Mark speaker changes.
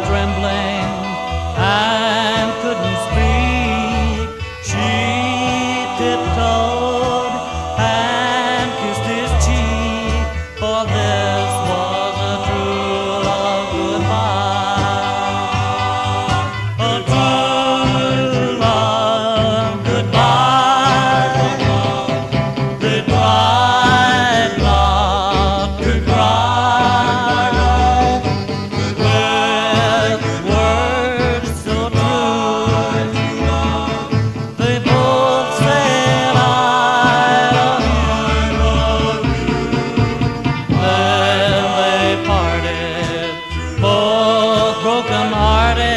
Speaker 1: trembling and couldn't speak. She tiptoed and kissed his cheek, for this was a true love goodbye. A true love goodbye. They tried not to cry with words so true. They both said I love you. Then they parted, both broken-hearted.